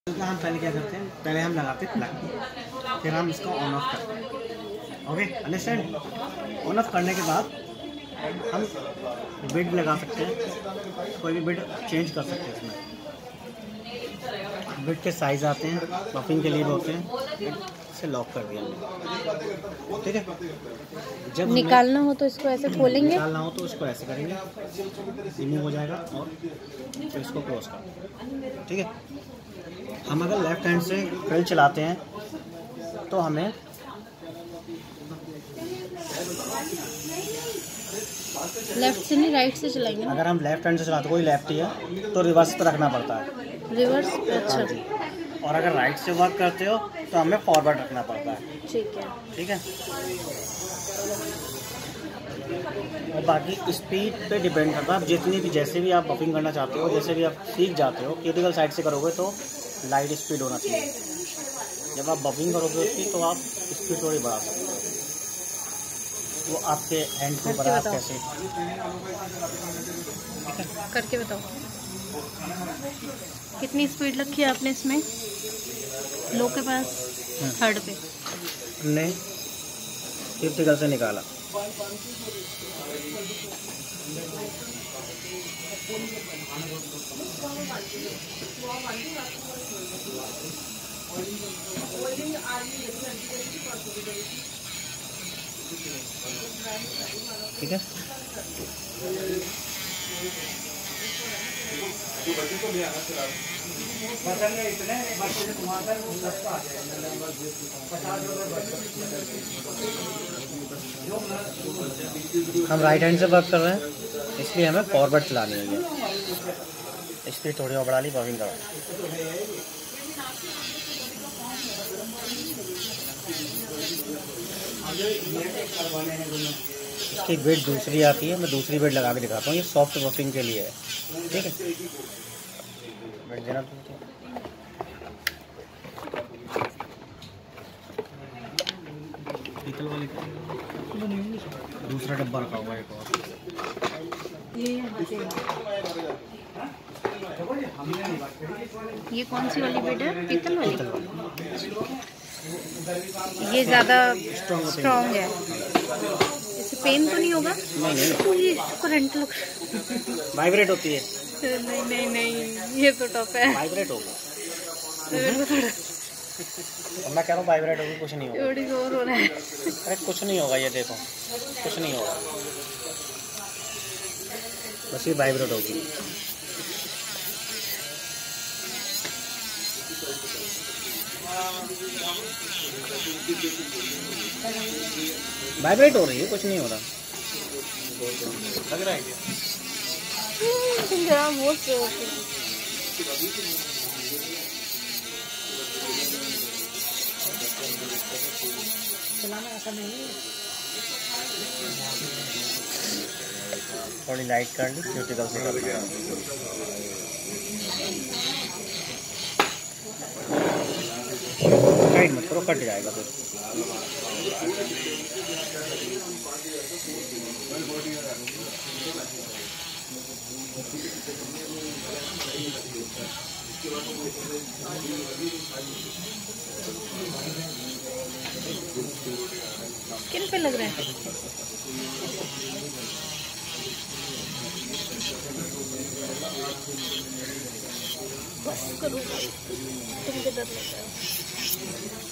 तो हम पहले क्या करते हैं, पहले हम लगाते हैं प्लग, फिर हम इसको ऑन ऑफ करते हैं। Okay, understand. ऑन ऑफ करने के बाद हम बिड लगा सकते हैं, कोई भी बिड चेंज कर सकते हैं। इसमें बिड के साइज़ आते हैं, पफिंग के लिए होते हैं, इसे लॉक कर दिया हमने। ठीक है, जब निकालना हो तो इसको ऐसे खोलेंगे, निकालना हो तो इसको ऐसे करेंगे, रिमूव हो जाएगा और फिर इसको क्लोज कर। ठीक है, हम अगर लेफ्ट हैंड से ड्रिल चलाते हैं तो हमें लेफ्ट से नहीं राइट से चलाएंगे ना? अगर हम लेफ्ट हैंड से चलाते, कोई लेफ्ट ही है तो रिवर्स पर रखना पड़ता है। रिवर्स? अच्छा जी। और अगर राइट से वर्क करते हो तो हमें फॉरवर्ड रखना पड़ता है। ठीक है। ठीक है, और बाकी स्पीड पे डिपेंड करता है। आप जितनी भी, जैसे भी आप बफिंग करना चाहते हो, जैसे भी आप सीख जाते हो, क्रिटिकल साइड से करोगे तो लाइट स्पीड होना चाहिए। जब आप बफिंग करोगे उसकी तो आप स्पीड थोड़ी बढ़ा सकते हो, वो आपके हैंड के ऊपर आप कैसे। करके बताओ कितनी स्पीड रखी है आपने इसमें? लो के पास थर्ड पे हमने क्रिटिकल से निकाला। ठीक है, हम राइट हैंड से वर्क कर रहे हैं इसलिए हमें फॉरवर्ड चलानी है। स्पीड थोड़ी और बढ़ा ली, बफिंग करा। इसकी बेड दूसरी आती है, मैं दूसरी बेड लगा के दिखाता हूँ। ये सॉफ्ट बफिंग के लिए है। ठीक है, बेड देना तो पीतल वाली दूसरा डब्बा रखा हुआ है एक और। ये कौन सी वाली बेड है? पीतल वाली। ये ज़्यादा स्ट्रॉन्ग है, इससे पेन तो नहीं होगा? नहीं, तो ये करंट लग वाइब्रेट होती है। नहीं नहीं नहीं, ये तो टफ है। वाइब्रेट होगा, मैं कह रहा हूँ वाइब्रेट होगी, कुछ नहीं होगा। थोड़ी जोर हो रहा है। अरे कुछ नहीं होगा, ये देखो कुछ नहीं होगा, बस ये वाइब्रेट होगी। वाइब्रेट हो रही है, कुछ नहीं हो रहा, लग रहा है क्या? चलाना ऐसा नहीं है। थोड़ी लाइट कर ली, क्रिटिकल से कर लिया। साइड मत करो, कट जाएगा फिर। किन पे लग रहा है? बस करो, तुम किधर लग रहा है?